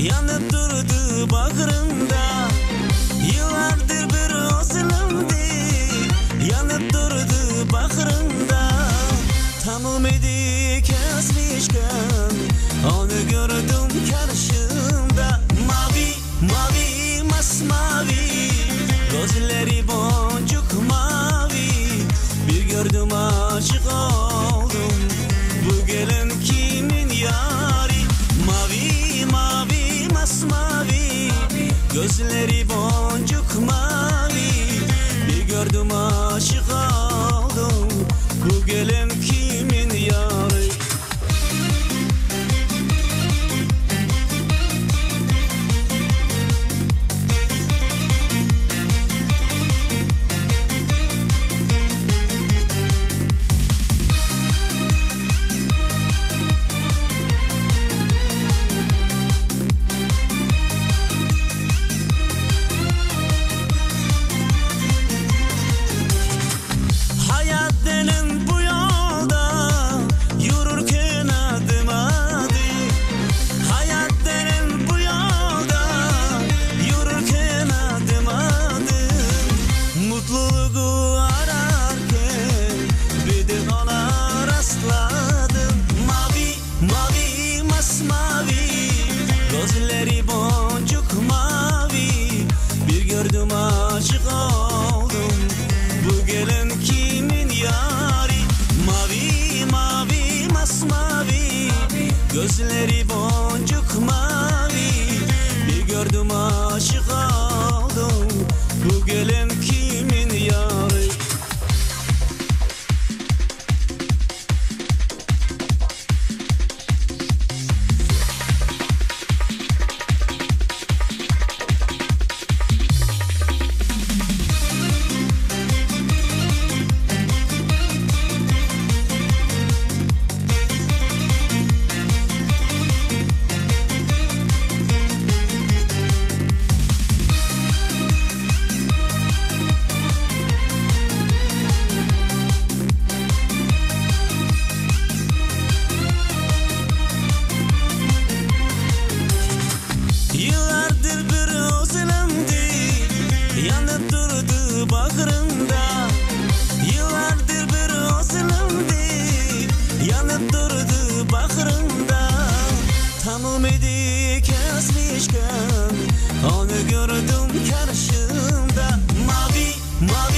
yanıp durdu bağrımda. Yıllardır bir özlemdi, yanıp durdu bağrımda. Tam ümidi kesmişken onu gördüm karşımda. Mavi, mavi, masmavi, gözleri boncuk mavi. Bir gördüm aşık oldum, bu gelen kimin yari? Mavi, mavi, masmavi, gözleri boncuk mavi. Bir gördüm aşık oldum, bu gelen kimin yari? Gözleri boncuk mavi, bir gördüm aşık oldum, bu gelen kimin yari? Mavi, mavi, masmavi, gözleri boncuk mavi. Bir gördüm aşık oldum, bu gelen kimin yari? Yıllardır bir özlemdi, yanıp durdu bağrımda. Yıllardır bir özlemdi, yanıp durdu bağrımda. Tam ümidi kesmişken onu gördüm karşımda. Mavi, mavi,